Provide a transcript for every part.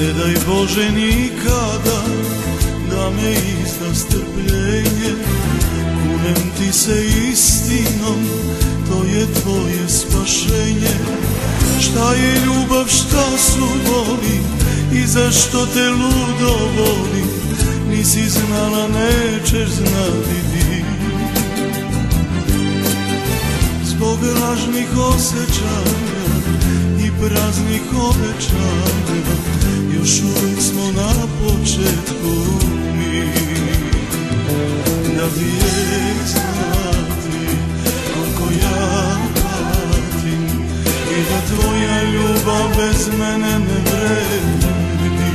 Ne daj Bože nikada da me izda strpljenje. Kunem ti se istinom, to je tvoje spašenje. Šta je ljubav, šta su boli i zašto te ludo volim, nisi znala, nećeš znati ti. Zbog lažnih osjećanja i praznih obećanja još uvijek smo na početku mi. Da ti je znati koliko ja patim i da tvoja ljubav bez mene ne vredi.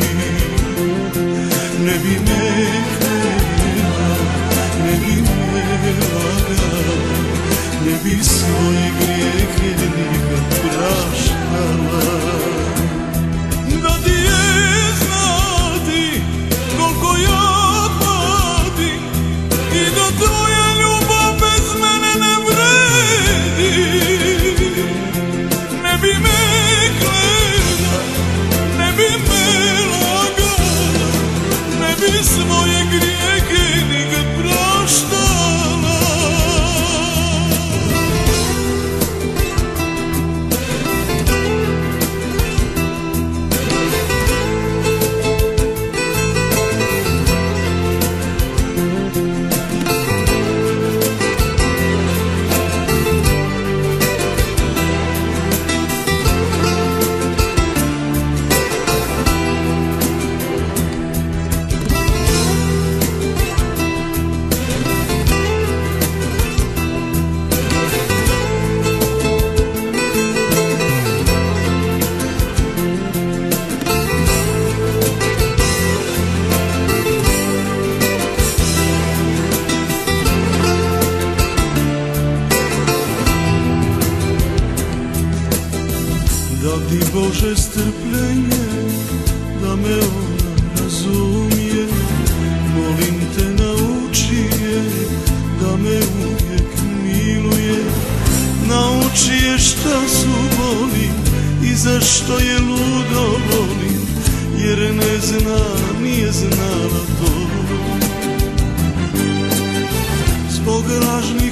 Ne bi me krenula, ne bi me lagala, ne bi svoje grijehe nikad praštala. Da ti je znati koliko ja patim i da tvoja ljubav bez mene ne vredi. Ne bi me gledala, ne bi me lagala, ne bi svoje grijehe nikad praštala. Da ti Bože strpljenje, da me ona razumije. Molim te nauči je, da me uvijek miluje. Nauči je šta su boli i zašto je ludo volim, jer ne zna, nije znala to. Zbog lažnih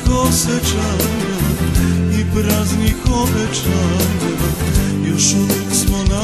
osjećanja i praznih obećanja još uvijek smo na